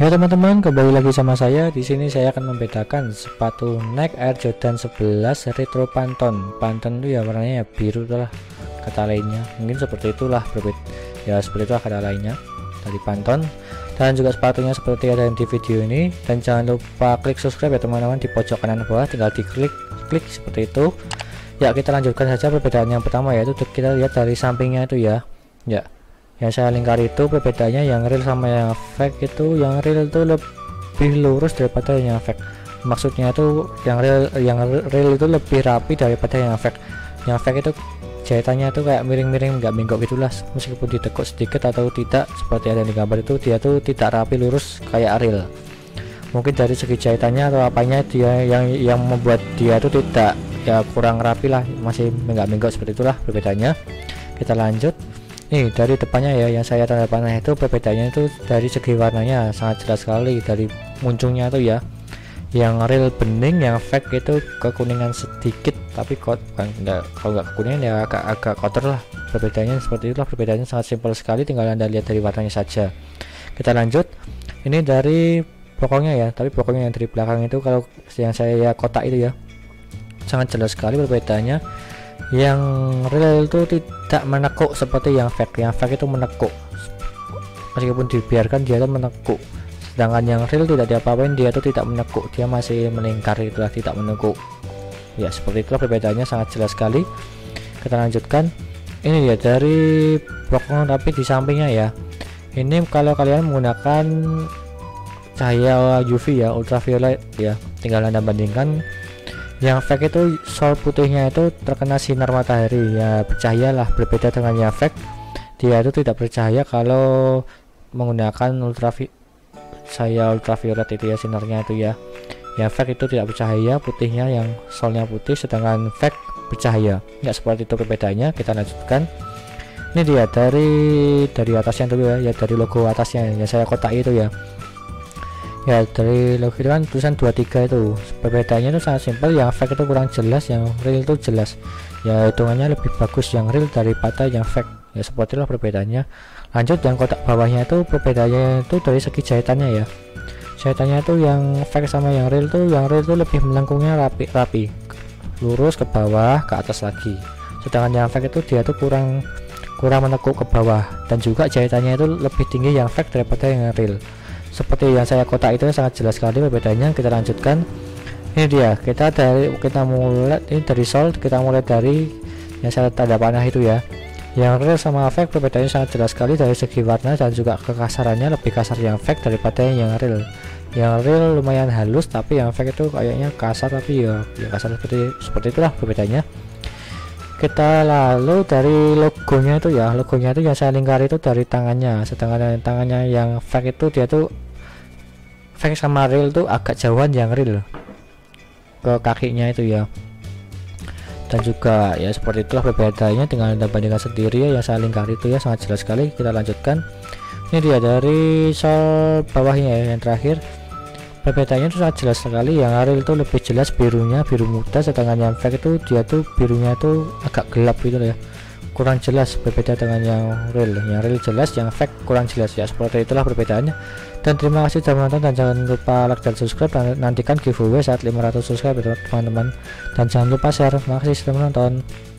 Ya teman-teman, kembali lagi sama saya. Di sini saya akan membedakan sepatu Nike Air Jordan 11 Retro Phantom. Phantom itu ya warnanya ya biru lah kata lainnya. Mungkin seperti itulah berbeda. Ya seperti itulah kata lainnya dari Phantom. Dan juga sepatunya seperti ada di video ini. Dan jangan lupa klik subscribe ya teman-teman di pojok kanan bawah. Tinggal diklik seperti itu. Ya kita lanjutkan saja perbedaan yang pertama, yaitu kita lihat dari sampingnya itu ya. Yang saya lingkari itu perbedaannya yang real sama yang fake itu, yang real itu lebih lurus daripada yang fake. Maksudnya itu yang real itu lebih rapi daripada yang fake. Yang fake itu jahitannya itu kayak miring-miring, nggak bengkok gitulah, meskipun ditekuk sedikit atau tidak seperti ada di gambar itu, dia tuh tidak rapi lurus kayak real. Mungkin dari segi jahitannya atau apanya dia yang membuat dia itu tidak ya kurang rapi lah, masih bengkok seperti itulah perbedaannya. Kita lanjut. Nih dari depannya ya, yang saya tanda panah itu perbedaannya itu dari segi warnanya sangat jelas sekali. Dari munculnya tuh ya, yang real bening, yang fake itu kekuningan sedikit, tapi kalau nggak kekuningan ya agak kotor lah. Perbedaannya seperti itulah, perbedaannya sangat simpel sekali, tinggal Anda lihat dari warnanya saja. Kita lanjut. Ini dari pokoknya ya, tapi pokoknya yang dari belakang itu, kalau yang saya kotak itu ya sangat jelas sekali perbedaannya. Yang real itu tidak menekuk seperti yang fake. Yang fake itu menekuk, meskipun dibiarkan dia itu menekuk, sedangkan yang real tidak diapa-apain, dia itu tidak menekuk, dia masih melingkar, itulah tidak menekuk ya. Seperti itulah perbedaannya sangat jelas sekali. Kita lanjutkan. Ini ya dari pokoknya, tapi di sampingnya ya, ini kalau kalian menggunakan cahaya UV ya, ultraviolet ya, tinggal Anda bandingkan. Yang fake itu sol putihnya itu terkena sinar matahari ya, bercahaya lah, berbeda dengan yang fake, dia itu tidak bercahaya kalau menggunakan ultraviolet itu ya, sinarnya itu ya. Yang fake itu tidak bercahaya, putihnya yang solnya putih, sedangkan fake bercahaya. Nggak seperti itu perbedaannya. Kita lanjutkan. Ini dia dari atasnya dulu ya, dari logo atasnya yang saya kotak itu ya. Ya dari logo itu kan tulisan 23 itu. Perbedaannya itu sangat simpel, yang fake itu kurang jelas, yang real itu jelas. Ya hitungannya lebih bagus yang real daripada yang fake. Ya seperti itulah perbedaannya. Lanjut, yang kotak bawahnya itu perbedaannya itu dari segi jahitannya ya. Jahitannya itu yang fake sama yang real itu lebih melengkungnya rapi, lurus ke bawah, ke atas lagi. Sedangkan yang fake itu dia tuh kurang menekuk ke bawah, dan juga jahitannya itu lebih tinggi yang fake daripada yang real. Seperti yang saya kotak itu sangat jelas sekali perbedaannya. Kita lanjutkan. Ini dia, kita mulai ini dari sol, kita mulai dari yang saya tanda panah itu ya. Yang real sama fake perbedaannya sangat jelas sekali dari segi warna dan juga kekasarannya, lebih kasar yang fake daripada yang real. Yang real lumayan halus, tapi yang fake itu kayaknya kasar, tapi ya kasar seperti itulah perbedaannya. Kita lalu dari logonya itu ya, logonya itu yang saya lingkari itu dari tangannya, sedangkan tangannya yang fake itu dia tuh fake sama real tuh agak jauhan yang real ke kakinya itu ya. Dan juga ya seperti itulah perbedaannya, tinggal Anda bandingkan sendiri ya, yang saya lingkari itu ya sangat jelas sekali. Kita lanjutkan. Ini dia dari sol bawahnya ya, yang terakhir. Perbedaannya itu sangat jelas sekali, yang real itu lebih jelas birunya, biru muda, sedangkan yang fake itu dia tuh birunya tuh agak gelap gitu ya, kurang jelas, berbeda dengan yang real. Yang real jelas, yang fake kurang jelas ya. Seperti itulah perbedaannya. Dan terima kasih sudah menonton, dan jangan lupa like dan subscribe, dan nantikan giveaway saat 500 subscribe teman-teman, dan jangan lupa share. Terima kasih sudah menonton.